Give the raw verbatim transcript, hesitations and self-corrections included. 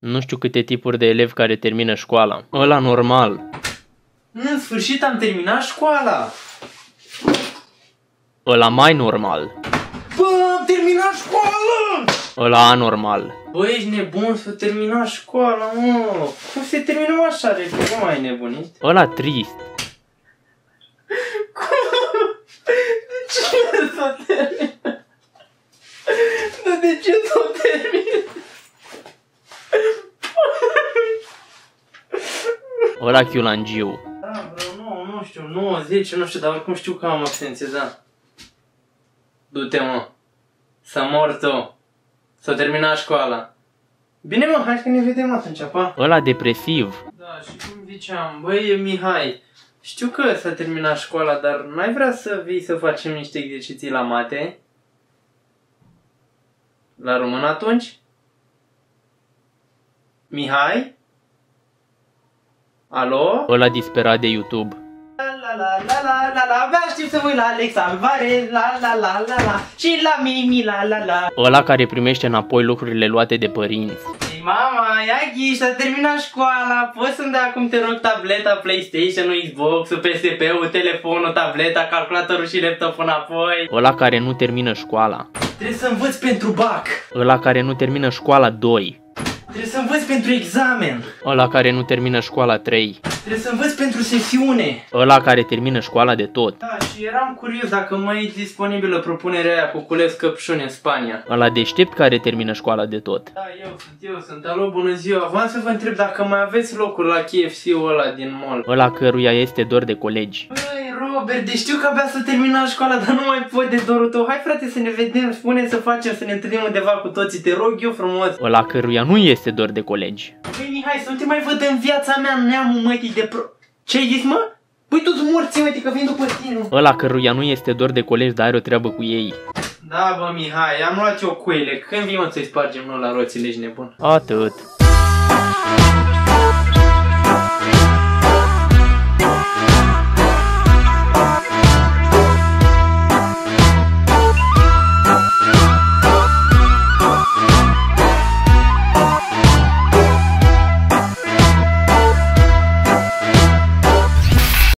Nu știu câte tipuri de elevi care termină școala. Ăla normal. În sfârșit am terminat școala. Ăla mai normal. Bă, am terminat școala! Ăla anormal. Bă, ești nebun să termina școala, mă. Cum se termină așa repede? Nu mai ai nebunit? Ăla trist. De ce s-o termină? Dar de ce s-o termină? Ăla chiulangiu. Da, vreau nouă, nu știu, nouă, zece, nu știu, dar oricum știu că am absențe, da. Du-te, mă. Să mor tu. S-a terminat școala. Bine, mă, hai că ne vedem atunci, pa. Ăla depresiv. Da, și cum ziceam, băi, Mihai, știu că s-a terminat școala, dar n-ai vrea să vii să facem niște exerciții la mate? La român atunci? Mihai? Alo? Ăla disperat de YouTube. La la la la la la la, abia știu să voi la Alex Alvarez, la la la la la, și la Mimi, la la la. Ăla care primește înapoi lucrurile luate de părinți. Ei, mama, ia ghiși, s-a terminat școala, poți să-mi dai acum, te rog, tableta, PlayStation-ul, Xbox-ul, P S P-ul, telefonul, tableta, calculatorul și laptopul înapoi? Ăla care nu termină școala. Trebuie să învăț pentru bac. Ăla care nu termină școala doi. Trebuie să învăț pentru examen. Ăla care nu termină școala trei. Trebuie să învăț pentru sesiune. Ăla care termină școala de tot. Da, și eram curios dacă mai e disponibilă propunerea aia cu cules căpșuni în Spania. Ăla deștept care termină școala de tot. Da, eu sunt, eu sunt. Alo, bună ziua. Vreau să vă întreb dacă mai aveți locuri la K F C-ul ăla din mall. Ăla căruia este dor de colegi. Băi, Robert, deci știu că abia să termina școala, dar nu mai pot de dorul tău. Hai, frate, să ne vedem, spune să facem, să ne întâlnim undeva cu toții, te rog eu frumos. Ăla căruia nu este dor de colegi. Băi, Mihai, să nu te mai văd în viața mea, neamul mătii de pro... Ce-ai zis, mă? Păi tu-ți morți, mătii, că vin după tine. Ăla căruia nu este dor de colegi, dar are o treabă cu ei. Da, bă, Mihai, am luat eu cuile. Când vii, mă, să-i spargem noi la roțile, ești nebun? Atât.